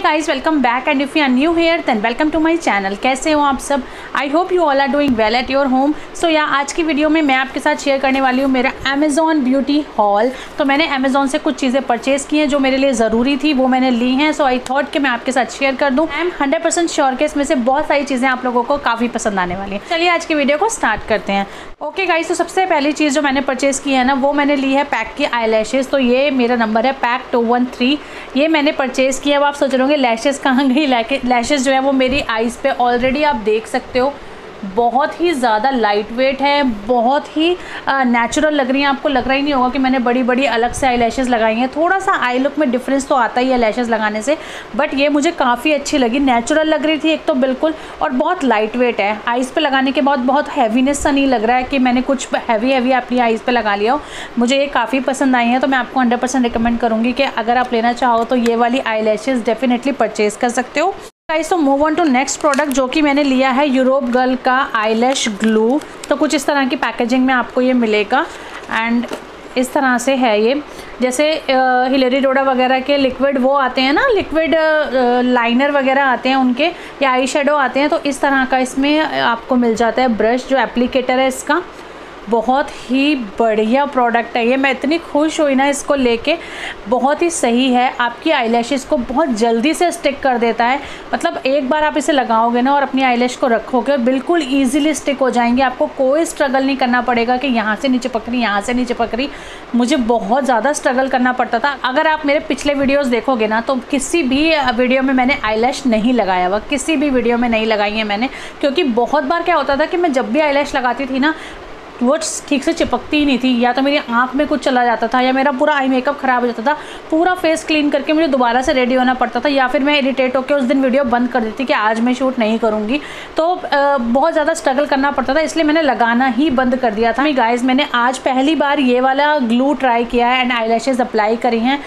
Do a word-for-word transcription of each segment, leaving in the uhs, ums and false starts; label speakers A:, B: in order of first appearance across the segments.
A: Guys, welcome back and if you are new here then welcome to my channel. कैसे हो आप सब? I hope you all are doing well at your home. So yeah आज की video में मैं आपके साथ शेयर करने वाली हूँ मेरा अमेज़ॉन ब्यूटी हॉल। तो मैंने अमेज़ॉन से कुछ चीज़ें परचेज़ की हैं जो मेरे लिए ज़रूरी थी, वो मैंने ली हैं। सो आई थॉट कि मैं आपके साथ शेयर कर दूँ। I am hundred percent sure कि इसमें से बहुत सारी चीज़ें आप लोगों को काफ़ी पसंद आने वाली हैं। चलिए आज की वीडियो को स्टार्ट करते हैं। ओके गाइस, तो सबसे पहली चीज़ जो मैंने परचेज़ की है ना, वो मैंने ली है पैक की आई लैशेज़। तो ये मेरा नंबर है पैक टू वन थ्री। ये मैंने परचेज़ किया। अब आप सोच रहे होंगे लैशेज़ कहाँ गई? लैशेज़ जो है वो मेरी आईज़ पे ऑलरेडी आप देख सकते हो, बहुत ही ज़्यादा लाइट वेट है, बहुत ही नेचुरल लग रही हैं। आपको लग रहा ही नहीं होगा कि मैंने बड़ी बड़ी अलग से आई लैशेज़ लगाई हैं। थोड़ा सा आई लुक में डिफरेंस तो आता ही है लैशेज़ लगाने से, बट ये मुझे काफ़ी अच्छी लगी। नेचुरल लग रही थी एक तो बिल्कुल, और बहुत लाइट वेट है। आईज़ पे लगाने के बाद बहुत हैवीनेस सा नहीं लग रहा है कि मैंने कुछ हैवी हैवी अपनी आईज़ पे लगा लिया हो। मुझे ये काफ़ी पसंद आई हैं, तो मैं आपको हंड्रेड परसेंट रिकमेंड करूँगी कि अगर आप लेना चाहो तो ये वाली आई लैशेज़ डेफिनेटली परचेज़ कर सकते हो। गाइस, तो move on to next product जो कि मैंने लिया है यूरोप गर्ल का आईलैश ग्लू। तो कुछ इस तरह की पैकेजिंग में आपको ये मिलेगा एंड इस तरह से है ये। जैसे हिलेरी डोडा वगैरह के लिक्विड वो आते हैं ना, लिक्विड लाइनर वगैरह आते हैं उनके, या आई शेडो आते हैं, तो इस तरह का इसमें आपको मिल जाता है ब्रश। जो एप्लीकेटर है इसका बहुत ही बढ़िया प्रोडक्ट है ये। मैं इतनी खुश हुई ना इसको लेके, बहुत ही सही है। आपकी आईलैशेस को बहुत जल्दी से स्टिक कर देता है। मतलब एक बार आप इसे लगाओगे ना और अपनी आईलैश को रखोगे और बिल्कुल इजीली स्टिक हो जाएंगे। आपको कोई स्ट्रगल नहीं करना पड़ेगा कि यहाँ से नीचे पकड़ी, यहाँ से नीचे पकड़ी। मुझे बहुत ज़्यादा स्ट्रगल करना पड़ता था। अगर आप मेरे पिछले वीडियोज़ देखोगे ना, तो किसी भी वीडियो में मैंने आईलैश नहीं लगाया हुआ, किसी भी वीडियो में नहीं लगाई है मैंने। क्योंकि बहुत बार क्या होता था कि मैं जब भी आईलैश लगाती थी ना, वो ठीक से चिपकती ही नहीं थी, या तो मेरी आंख में कुछ चला जाता था, या मेरा पूरा आई मेकअप ख़राब हो जाता था। पूरा फेस क्लीन करके मुझे दोबारा से रेडी होना पड़ता था, या फिर मैं इरिटेट होकर उस दिन वीडियो बंद कर देती कि आज मैं शूट नहीं करूँगी। तो आ, बहुत ज़्यादा स्ट्रगल करना पड़ता था, इसलिए मैंने लगाना ही बंद कर दिया था। गाइस, मैंने आज पहली बार ये वाला ग्लू ट्राई किया है एंड आई लैशेज़ अप्लाई करी हैं।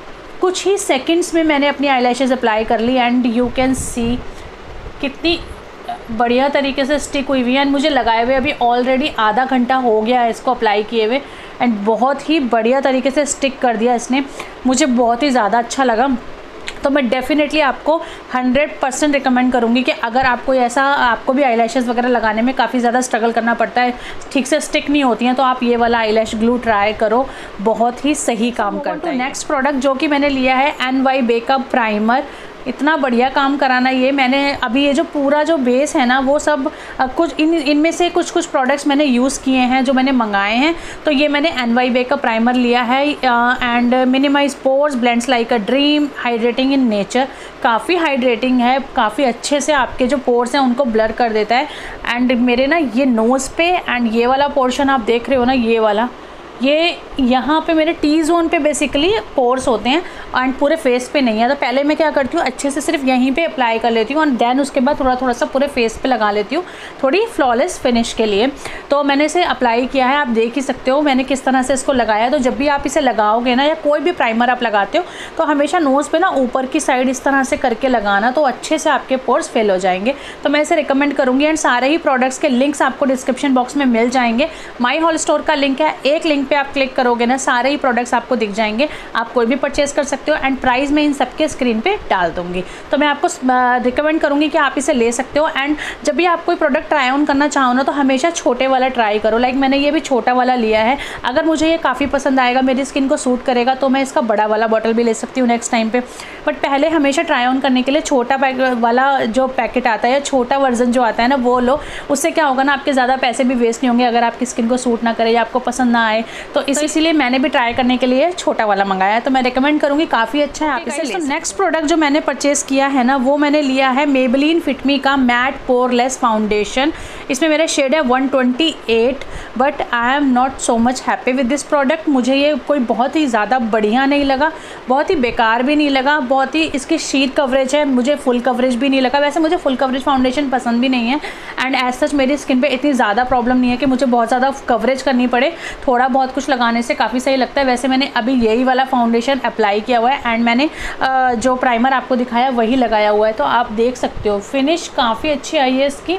A: कुछ ही सेकेंड्स में मैंने अपनी आई लैशेज़ अप्लाई कर ली एंड यू कैन सी कितनी बढ़िया तरीके से स्टिक हुई हुई है। एंड मुझे लगाए हुए अभी ऑलरेडी आधा घंटा हो गया है इसको अप्लाई किए हुए, एंड बहुत ही बढ़िया तरीके से स्टिक कर दिया इसने। मुझे बहुत ही ज़्यादा अच्छा लगा। तो मैं डेफिनेटली आपको हंड्रेड परसेंट रिकमेंड करूँगी कि अगर आपको ऐसा, आपको भी आईलैशेस वगैरह लगाने में काफ़ी ज़्यादा स्ट्रगल करना पड़ता है, ठीक से स्टिक नहीं होती हैं, तो आप ये वाला आईलैश ग्लू ट्राई करो, बहुत ही सही काम करता है। नेक्स्ट प्रोडक्ट जो कि मैंने लिया है एन वाई बेकअप प्राइमर। इतना बढ़िया काम कराना ये। मैंने अभी ये जो पूरा जो बेस है ना, वो सब आ, कुछ इन इनमें से कुछ कुछ प्रोडक्ट्स मैंने यूज़ किए हैं जो मैंने मंगाए हैं। तो ये मैंने एन वाई बे का प्राइमर लिया है and minimize pores, blends like a dream, hydrating in nature. काफ़ी हाइड्रेटिंग है, काफ़ी अच्छे से आपके जो पोर्स हैं उनको ब्लर कर देता है। एंड मेरे ना ये नोज़ पे एंड ये वाला पोर्शन आप देख रहे हो ना, ये वाला, ये यहाँ पे मेरे टी जोन पे बेसिकली पोर्स होते हैं एंड पूरे फेस पे नहीं है। तो पहले मैं क्या करती हूँ, अच्छे से सिर्फ यहीं पे अप्लाई कर लेती हूँ और देन उसके बाद थोड़ा थोड़ा सा पूरे फेस पे लगा लेती हूँ, थोड़ी फ्लॉलेस फिनिश के लिए। तो मैंने इसे अप्लाई किया है, आप देख ही सकते हो मैंने किस तरह से इसको लगाया। तो जब भी आप इसे लगाओगे ना, या कोई भी प्राइमर आप लगाते हो, तो हमेशा नोज़ पे ना ऊपर की साइड इस तरह से करके लगाना, तो अच्छे से आपके पोर्स फिल हो जाएंगे। तो मैं इसे रिकमेंड करूँगी। एंड सारे ही प्रोडक्ट्स के लिंक्स आपको डिस्क्रिप्शन बॉक्स में मिल जाएंगे। माई हॉल स्टोर का लिंक है, एक लिंक पे आप क्लिक करोगे ना, सारे ही प्रोडक्ट्स आपको दिख जाएंगे। आप कोई भी परचेज कर सकते हो एंड प्राइस मैं इन सबके स्क्रीन पे डाल दूंगी। तो मैं आपको रिकमेंड करूंगी कि आप इसे ले सकते हो। एंड जब भी आप कोई प्रोडक्ट ट्राई ऑन करना चाहो ना, तो हमेशा छोटे वाला ट्राई करो। लाइक मैंने ये भी छोटा वाला लिया है। अगर मुझे ये काफ़ी पसंद आएगा, मेरी स्किन को सूट करेगा, तो मैं इसका बड़ा वाला बॉटल भी ले सकती हूँ नेक्स्ट टाइम पे। बट पहले हमेशा ट्राई ऑन करने के लिए छोटा वाला जो पैकेट आता है, या छोटा वर्जन जो आता है ना, वो लो। उससे क्या होगा ना, आपके ज़्यादा पैसे भी वेस्ट नहीं होंगे अगर आपकी स्किन को सूट ना करे या आपको पसंद ना आए। तो इस इसीलिए मैंने भी ट्राई करने के लिए छोटा वाला मंगाया है। तो मैं रिकमेंड करूँगी, काफ़ी अच्छा है, आप इसे ले सकते हो। नेक्स्ट प्रोडक्ट जो मैंने परचेज़ किया है ना, वो मैंने लिया है मेबेलिन फिट मी का मैट पोरलेस फाउंडेशन। इसमें मेरा शेड है one twenty eight, but I am not so much happy with this product. मुझे ये कोई बहुत ही ज़्यादा बढ़िया नहीं लगा, बहुत ही बेकार भी नहीं लगा। बहुत ही इसकी शीट कवरेज है, मुझे फुल कवरेज भी नहीं लगा। वैसे मुझे फुल कवरेज फाउंडेशन पसंद भी नहीं है, एंड एज सच मेरी स्किन पे इतनी ज़्यादा प्रॉब्लम नहीं है कि मुझे बहुत ज़्यादा कवरेज करनी पड़े। थोड़ा बहुत कुछ लगाने से काफ़ी सही लगता है। वैसे मैंने अभी यही वाला फाउंडेशन अप्लाई किया हुआ है एंड मैंने जो प्राइमर आपको दिखाया वही लगाया हुआ है। तो आप देख सकते हो फिनिश काफ़ी अच्छी आई है इसकी।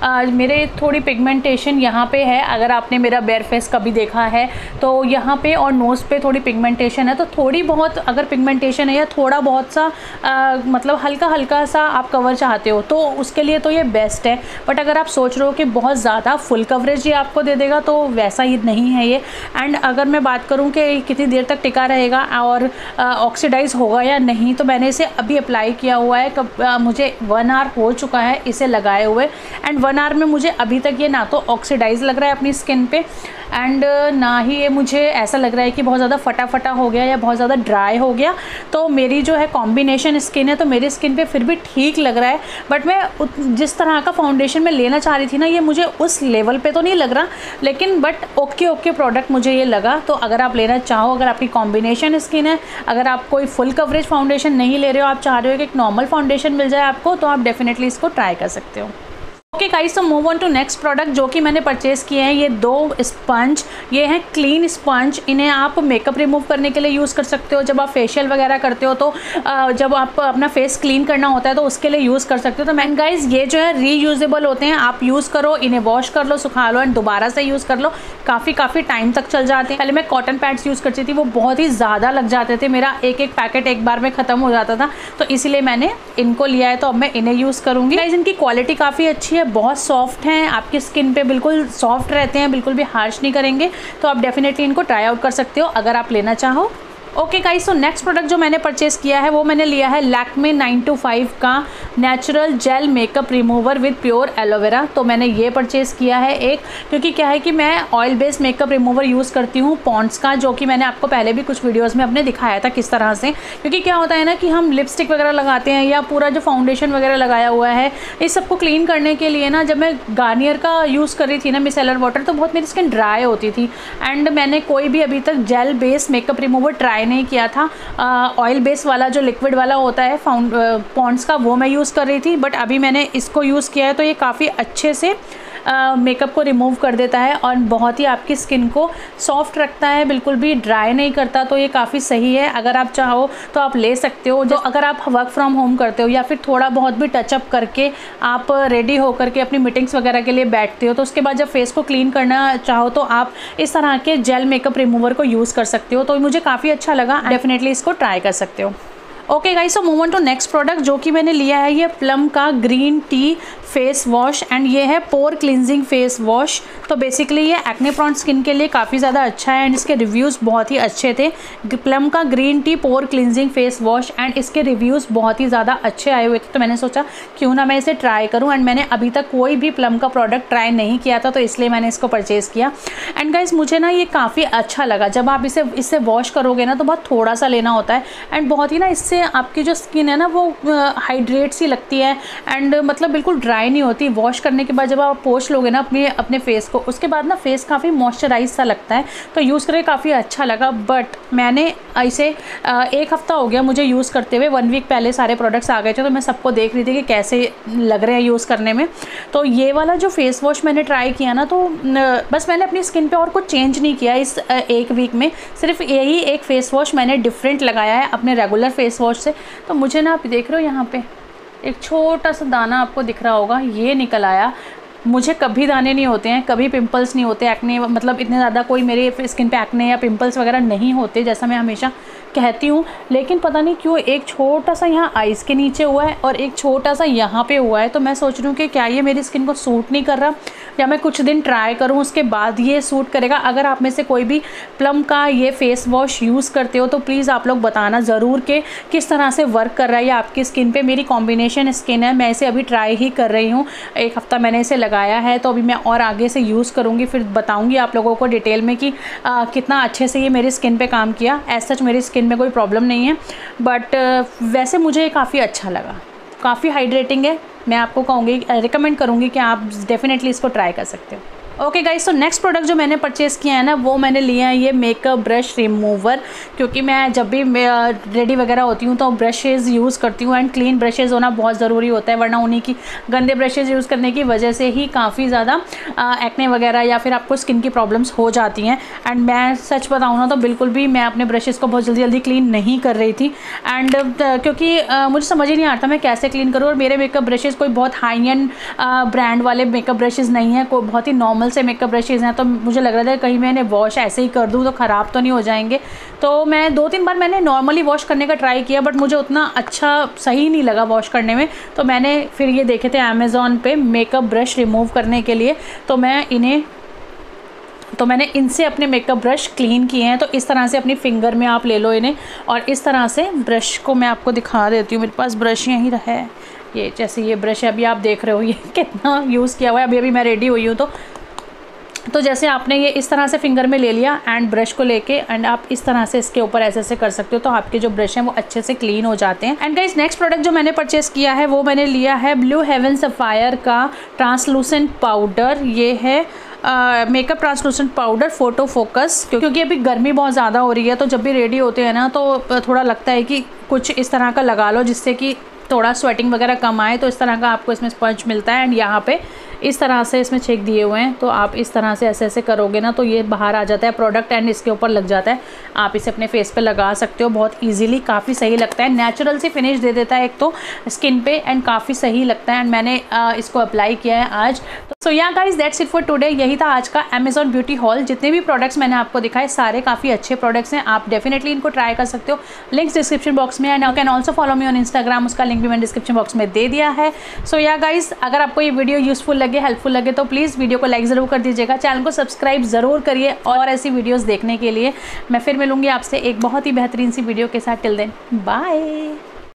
A: आ, मेरे थोड़ी पिगमेंटेशन यहाँ पे है, अगर आपने मेरा बेयर फेस कभी देखा है तो यहाँ पे और नोज़ पे थोड़ी पिगमेंटेशन है। तो थोड़ी बहुत अगर पिगमेंटेशन है या थोड़ा बहुत सा आ, मतलब हल्का हल्का सा आप कवर चाहते हो तो उसके लिए तो ये बेस्ट है। बट अगर आप सोच रहे हो कि बहुत ज़्यादा फुल कवरेज ये आपको दे देगा तो वैसा ही नहीं है ये। एंड अगर मैं बात करूँ कि कितनी देर तक टिका रहेगा और ऑक्सीडाइज होगा या नहीं, तो मैंने इसे अभी अप्लाई किया हुआ है, कब आ, मुझे वन आवर हो चुका है इसे लगाए हुए। एंड वन आवर में मुझे अभी तक ये ना तो ऑक्सीडाइज लग रहा है अपनी स्किन पे एंड ना ही ये मुझे ऐसा लग रहा है कि बहुत ज़्यादा फटा फटा हो गया या बहुत ज़्यादा ड्राई हो गया। तो मेरी जो है कॉम्बिनेशन स्किन है तो मेरी स्किन पे फिर भी ठीक लग रहा है। बट मैं जिस तरह का फाउंडेशन मैं लेना चाह रही थी ना, ये मुझे उस लेवल पे तो नहीं लग रहा, लेकिन बट ओके ओके प्रोडक्ट मुझे ये लगा। तो अगर आप लेना चाहो, अगर आपकी कॉम्बिनेशन स्किन है, अगर आप कोई फुल कवरेज फाउंडेशन नहीं ले रहे हो, आप चाह रहे हो कि एक नॉर्मल फाउंडेशन मिल जाए आपको, तो आप डेफिनेटली इसको ट्राई कर सकते हो। ओके गाइस, तो move on to next product जो कि मैंने परचेज़ किए हैं। ये दो स्पंज, ये हैं क्लीन स्पंज। इन्हें आप मेकअप रिमूव करने के लिए यूज़ कर सकते हो। जब आप फेशियल वगैरह करते हो तो जब आप अपना फेस क्लीन करना होता है तो उसके लिए यूज़ कर सकते हो। तो मैन गाइस, ये जो है रीयूजेबल होते हैं, आप यूज़ करो, इन्हें वॉश कर लो, सुखा लो एंड दोबारा से यूज़ कर लो, काफ़ी काफ़ी टाइम तक चल जाते हैं। पहले मैं कॉटन पैड्स यूज़ करती थी, वो बहुत ही ज़्यादा लग जाते थे, मेरा एक एक पैकेट एक बार में ख़त्म हो जाता था, तो इसीलिए मैंने इनको लिया है। तो अब मैं इन्हें यूज़ करूँगी। गाइस, इनकी क्वालिटी काफ़ी अच्छी है, बहुत सॉफ्ट हैं, आपकी स्किन पे बिल्कुल सॉफ्ट रहते हैं, बिल्कुल भी हार्श नहीं करेंगे। तो आप डेफिनेटली इनको ट्राई आउट कर सकते हो अगर आप लेना चाहो। ओके गाइस, तो नेक्स्ट प्रोडक्ट जो मैंने परचेज़ किया है वो मैंने लिया है लैक्मे नाइन टू फाइव का natural gel makeup remover with pure aloe vera. तो मैंने ये परचेज़ किया है एक, क्योंकि क्या है कि मैं oil based makeup remover use करती हूँ पॉन्ड्स का, जो कि मैंने आपको पहले भी कुछ वीडियोज़ में अपने दिखाया था किस तरह से। क्योंकि क्या होता है ना कि हम लिपस्टिक वगैरह लगाते हैं या पूरा जो फाउंडेशन वगैरह लगाया हुआ है, इस सबको क्लीन करने के लिए ना, जब मैं गार्नियर का यूज़ कर रही थी ना मिसेलर वाटर, तो बहुत मेरी स्किन ड्राई होती थी। एंड मैंने कोई भी अभी तक gel based makeup remover try नहीं किया था। ऑयल बेस वाला जो लिक्विड वाला होता है फाउंड पॉन्ड्स का, वो मैं यूज़ कर रही थी। बट अभी मैंने इसको यूज़ किया है तो ये काफ़ी अच्छे से मेकअप को रिमूव कर देता है और बहुत ही आपकी स्किन को सॉफ्ट रखता है, बिल्कुल भी ड्राई नहीं करता। तो ये काफ़ी सही है, अगर आप चाहो तो आप ले सकते हो। जो अगर आप वर्क फ्रॉम होम करते हो या फिर थोड़ा बहुत भी टचअप करके आप रेडी होकर के अपनी मीटिंग्स वगैरह के लिए बैठते हो, तो उसके बाद जब फेस को क्लीन करना चाहो तो आप इस तरह के जेल मेकअप रिमूवर को यूज़ कर सकते हो। तो मुझे काफ़ी अच्छा लगा, डेफिनेटली इसको ट्राई कर सकते हो। Okay guys, so move on to next product जो कि मैंने लिया है, ये प्लम का green tea face wash and ये है पोर क्लिनजिंग फेस वॉश। तो बेसिकली ये एक्ने प्रोन स्किन के लिए काफ़ी ज़्यादा अच्छा है एंड इसके रिव्यूज़ बहुत ही अच्छे थे। प्लम का green tea pore cleansing face wash and इसके रिव्यूज़ बहुत ही ज़्यादा अच्छे आए हुए थे, तो मैंने सोचा क्यों ना मैं इसे ट्राई करूँ। एंड मैंने अभी तक कोई भी प्लम का प्रोडक्ट ट्राई नहीं किया था, तो इसलिए मैंने इसको परचेज़ किया। एंड गाइस, मुझे ना ये काफ़ी अच्छा लगा। जब आप इसे इससे वॉश करोगे ना तो बहुत थोड़ा सा लेना होता है एंड बहुत ही ना इससे आपकी जो स्किन है ना वो हाइड्रेट सी लगती है एंड मतलब बिल्कुल ड्राई नहीं होती। वॉश करने के बाद जब आप पोंछ लोगे ना अपने अपने फेस को, उसके बाद ना फेस काफ़ी मॉइस्चराइज सा लगता है, तो यूज़ करके काफ़ी अच्छा लगा। बट मैंने इसे एक हफ़्ता हो गया मुझे यूज़ करते हुए, वन वीक पहले सारे प्रोडक्ट्स आ गए थे, तो मैं सबको देख रही थी कि कैसे लग रहे हैं यूज़ करने में। तो ये वाला जो फेस वॉश मैंने ट्राई किया ना, तो बस मैंने अपनी स्किन पर और कुछ चेंज नहीं किया इस एक वीक में, सिर्फ यही एक फ़ेस वॉश मैंने डिफरेंट लगाया है अपने रेगुलर फेस वॉश से। तो मुझे ना आप देख रहे हो यहाँ पे एक छोटा सा दाना आपको दिख रहा होगा, ये निकल आया। मुझे कभी दाने नहीं होते हैं, कभी पिंपल्स नहीं होते, एक्ने मतलब इतने ज़्यादा कोई मेरे स्किन पे एक्ने या पिंपल्स वगैरह नहीं होते जैसा मैं हमेशा कहती हूँ। लेकिन पता नहीं क्यों एक छोटा सा यहाँ आइज़ के नीचे हुआ है और एक छोटा सा यहाँ पे हुआ है। तो मैं सोच रही हूँ कि क्या ये मेरी स्किन को सूट नहीं कर रहा, या मैं कुछ दिन ट्राई करूँ उसके बाद ये सूट करेगा। अगर आप में से कोई भी प्लम का ये फेस वॉश यूज़ करते हो तो प्लीज़ आप लोग बताना ज़रूर कि किस तरह से वर्क कर रहा है या आपकी स्किन पे। मेरी कॉम्बिनेशन स्किन है, मैं इसे अभी ट्राई ही कर रही हूँ, एक हफ़्ता मैंने इसे लगाया है, तो अभी मैं और आगे से यूज़ करूँगी, फिर बताऊँगी आप लोगों को डिटेल में कि आ, कितना अच्छे से ये मेरी स्किन पर काम किया। एज सच मेरी स्किन में कोई प्रॉब्लम नहीं है, बट वैसे मुझे काफ़ी अच्छा लगा, काफ़ी हाइड्रेटिंग है। मैं आपको कहूँगी, रिकमेंड करूँगी कि आप डेफिनेटली इसको ट्राई कर सकते हो। ओके गाइस, तो नेक्स्ट प्रोडक्ट जो मैंने परचेज़ किया है ना, वो मैंने लिया है ये मेकअप ब्रश रिमूवर, क्योंकि मैं जब भी रेडी वगैरह होती हूँ तो ब्रशेज़ यूज़ करती हूँ एंड क्लीन ब्रशेज़ होना बहुत ज़रूरी होता है, वरना उन्हीं की गंदे ब्रशेज़ यूज़ करने की वजह से ही काफ़ी ज़्यादा एक्ने वगैरह या फिर आपको स्किन की प्रॉब्लम्स हो जाती हैं। एंड मैं सच बताऊँ ना तो बिल्कुल भी मैं अपने ब्रशेज़ को बहुत जल्दी जल्दी क्लीन नहीं कर रही थी, एंड क्योंकि uh, मुझे समझ ही नहीं आता मैं कैसे क्लीन करूँ। और मेरे मेकअप ब्रशेज़ कोई बहुत हाई एंड ब्रांड वाले मेकअप ब्रशेज़ नहीं है, कोई बहुत ही नॉर्मल से मेकअप ब्रशेज़ हैं, तो मुझे लग रहा था कहीं मैं इन्हें वॉश ऐसे ही कर दूँ तो ख़राब तो नहीं हो जाएंगे। तो मैं दो तीन बार मैंने नॉर्मली वॉश करने का ट्राई किया, बट मुझे उतना अच्छा सही नहीं लगा वॉश करने में। तो मैंने फिर ये देखे थे अमेज़ॉन पे मेकअप ब्रश रिमूव करने के लिए, तो मैं इन्हें तो मैंने इनसे अपने मेकअप ब्रश क्लीन किए हैं। तो इस तरह से अपनी फिंगर में आप ले लो इन्हें, और इस तरह से ब्रश को मैं आपको दिखा देती हूँ। मेरे पास ब्रश यहीं है, ये जैसे ये ब्रश है, अभी आप देख रहे हो ये कितना यूज़ किया हुआ है। अभी अभी मैं रेडी हुई हूँ तो तो जैसे आपने ये इस तरह से फिंगर में ले लिया एंड ब्रश को लेके एंड आप इस तरह से इसके ऊपर ऐसे ऐसे कर सकते हो, तो आपके जो ब्रश हैं वो अच्छे से क्लीन हो जाते हैं। एंड गाइस, नेक्स्ट प्रोडक्ट जो मैंने परचेस किया है वो मैंने लिया है ब्लू हेवन सफायर का ट्रांसलूसेंट पाउडर। ये है makeup translucent powder photo focus, क्योंकि अभी गर्मी बहुत ज़्यादा हो रही है, तो जब भी रेडी होते हैं ना तो थोड़ा लगता है कि कुछ इस तरह का लगा लो जिससे कि थोड़ा स्वेटिंग वगैरह कम आए। तो इस तरह का आपको इसमें स्पंज मिलता है एंड यहाँ पे इस तरह से इसमें छेक दिए हुए हैं, तो आप इस तरह से ऐसे ऐसे करोगे ना तो ये बाहर आ जाता है प्रोडक्ट एंड इसके ऊपर लग जाता है। आप इसे अपने फेस पे लगा सकते हो बहुत इजीली, काफ़ी सही लगता है, नेचुरल सी फिनिश दे देता है एक तो स्किन पे एंड काफ़ी सही लगता है। एंड मैंने आ, इसको अप्लाई किया है आज। So yeah guys, that's it for today. यही था आज का अमेज़ॉन ब्यूटी हॉल। जितने भी प्रोडक्ट्स मैंने आपको दिखाए सारे काफ़ी अच्छे प्रोडक्ट्स हैं, आप डेफिनेटली इनको ट्राई कर सकते हो। लिंक्स डिस्क्रिप्शन बॉक्स में and you can also follow me on Instagram, उसका लिंक भी मैंने डिस्क्रिप्शन बॉक्स में दे दिया है। सो या गाइज, अगर आपको ये वीडियो यूजफुल लगे, हेल्पफुल लगे तो प्लीज़ वीडियो को लाइक ज़रूर कर दीजिएगा, चैनल को सब्सक्राइब ज़रूर करिए और ऐसी वीडियोज़ देखने के लिए। मैं फिर मिलूँगी आपसे एक बहुत ही बेहतरीन सी वीडियो के साथ। Till then bye.